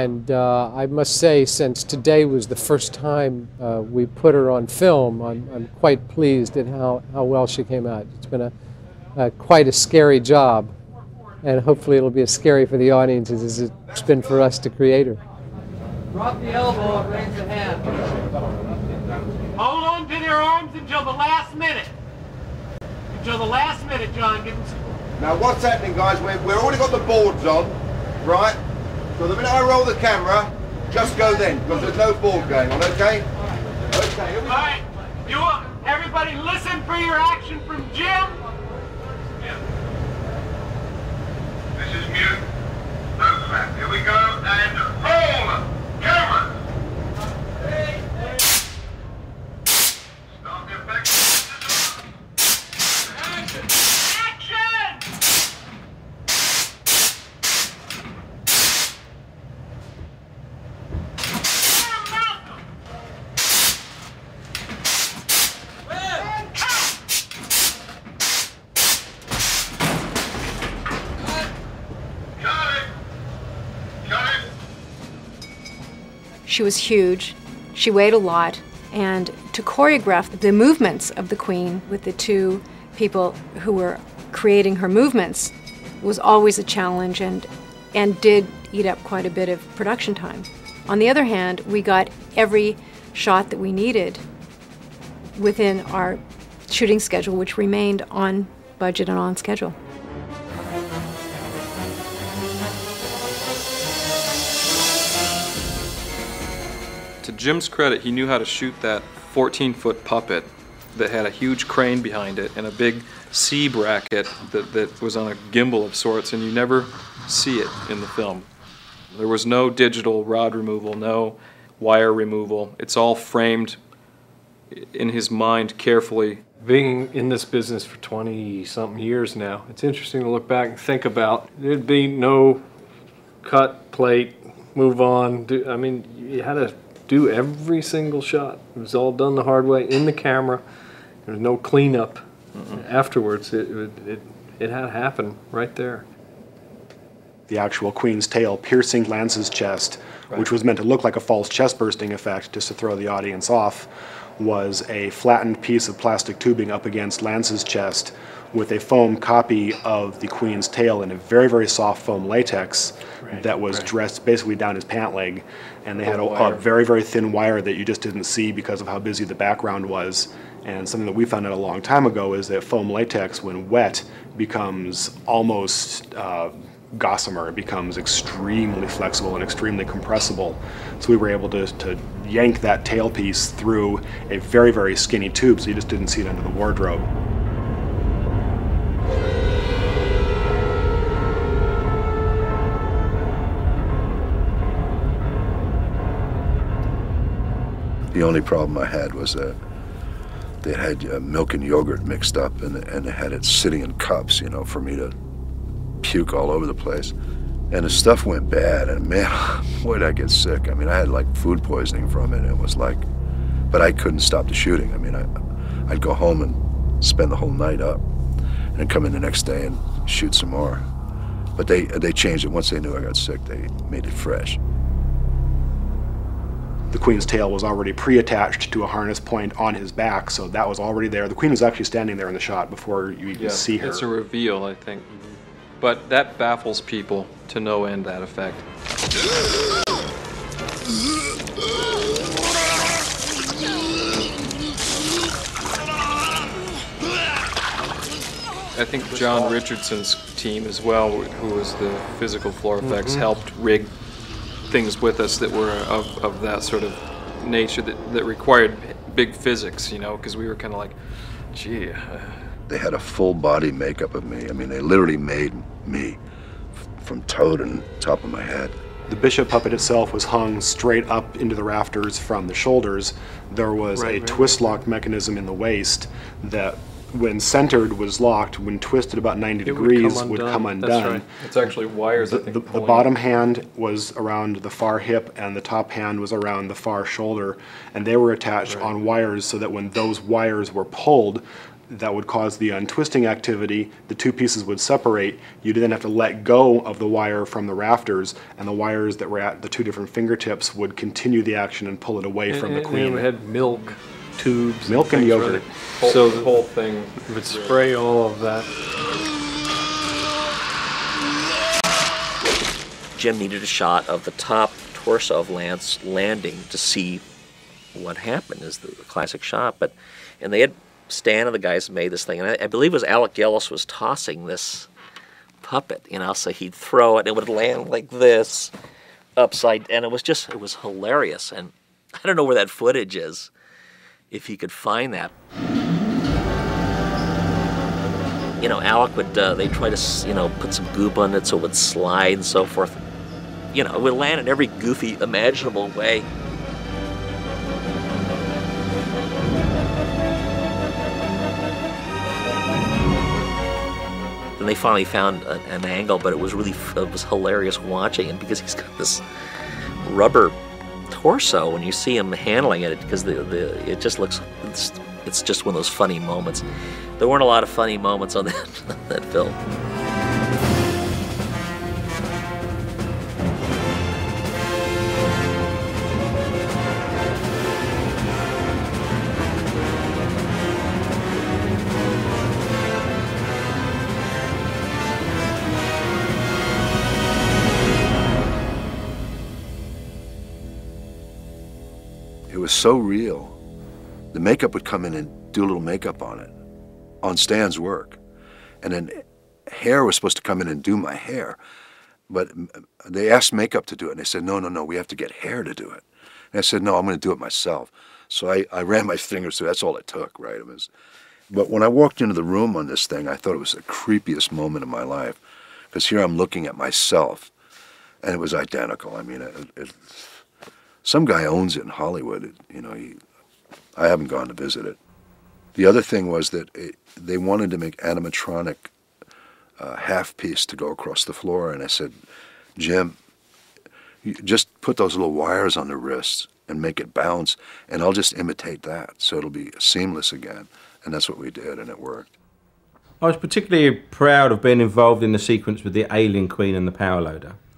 And I must say, since today was the first time we put her on film, I'm quite pleased at how well she came out. It's been quite a scary job, and hopefully it'll be as scary for the audience as it's been for us to create her. Drop the elbow and raise the hand. Hold on to their arms until the last minute. Until the last minute, John. Give them some... Now what's happening, guys, we've already got the boards on, right? So the minute I roll the camera, just go then, because there's no board going on, okay? Okay, here we go. All right, everybody listen for your action from Jim. This is mute. No clap. Here we go, and roll! Camera! Start the effect. Action! She was huge, she weighed a lot, and to choreograph the movements of the Queen with the two people who were creating her movements was always a challenge and did eat up quite a bit of production time. On the other hand, we got every shot that we needed within our shooting schedule, which remained on budget and on schedule. To Jim's credit, he knew how to shoot that 14-foot puppet that had a huge crane behind it and a big C bracket that was on a gimbal of sorts, and you never see it in the film. There was no digital rod removal, no wire removal. It's all framed in his mind carefully. Being in this business for 20-something years now, it's interesting to look back and think about. There'd be no cut, plate, move on. I mean, you had to do every single shot. It was all done the hard way in the camera. There was no cleanup afterwards. It had to happen right there. The actual Queen's tail piercing Lance's chest, which was meant to look like a false chest bursting effect just to throw the audience off, was a flattened piece of plastic tubing up against Lance's chest with a foam copy of the Queen's tail in a very, very soft foam latex that was dressed basically down his pant leg. And they had a very, very thin wire that you just didn't see because of how busy the background was. And something that we found out a long time ago is that foam latex, when wet, becomes almost gossamer. It becomes extremely flexible and extremely compressible. So we were able to yank that tailpiece through a very, very skinny tube, so you just didn't see it under the wardrobe. The only problem I had was that they had milk and yogurt mixed up, and they had it sitting in cups, you know, for me to puke all over the place. And the stuff went bad, and man, boy, did I get sick. I mean, I had like food poisoning from it. It was like, but I couldn't stop the shooting. I mean, I'd go home and spend the whole night up, and then come in the next day and shoot some more. But they changed it once they knew I got sick. They made it fresh. The Queen's tail was already pre-attached to a harness point on his back, so that was already there. The Queen was actually standing there in the shot before you even see her. It's a reveal, I think. But that baffles people to no end, that effect. I think John Richardson's team as well, who was the physical floor effects, helped rig things with us that were of that sort of nature that required big physics, you know, because we were kind of like, gee. They had a full body makeup of me. I mean, they literally made me from toe to top of my head. The Bishop puppet itself was hung straight up into the rafters from the shoulders. There was a twist lock mechanism in the waist that, when centered, was locked. When twisted about 90 degrees, would come undone. That's right. It's actually wires, I think. The bottom hand was around the far hip, and the top hand was around the far shoulder, and they were attached on wires so that when those wires were pulled, that would cause the untwisting activity. The two pieces would separate. You'd then have to let go of the wire from the rafters, and the wires that were at the two different fingertips would continue the action and pull it away from the queen. And we had milk tubes. Milk and yogurt. So the whole thing would spray all of that. Jim needed a shot of the top torso of Lance landing to see what happened, is the classic shot. And they had Stan and the guys made this thing, and I believe it was Alec Gillis was tossing this puppet, you know, so he'd throw it and it would land like this upside, and it was hilarious. And I don't know where that footage is, if he could find that. You know, Alec would, they'd try to, you know, put some goop on it so it would slide and so forth. You know, it would land in every goofy imaginable way. They finally found an angle, but it was hilarious watching it, because he's got this rubber torso when you see him handling it, because it just looks, it's just one of those funny moments. There weren't a lot of funny moments on that film. It was so real. The makeup would come in and do a little makeup on it, on Stan's work. And then hair was supposed to come in and do my hair. But they asked makeup to do it, and they said, no, we have to get hair to do it. And I said, no, I'm going to do it myself. So I ran my fingers through, that's all it took, right? But when I walked into the room on this thing, I thought it was the creepiest moment of my life, because here I'm looking at myself, and it was identical. I mean, some guy owns it in Hollywood. You know, I haven't gone to visit it. The other thing was that they wanted to make animatronic half piece to go across the floor, and I said, Jim, you just put those little wires on the wrists and make it bounce, and I'll just imitate that, so it'll be seamless again. And that's what we did, and it worked. I was particularly proud of being involved in the sequence with the Alien Queen and the Power Loader.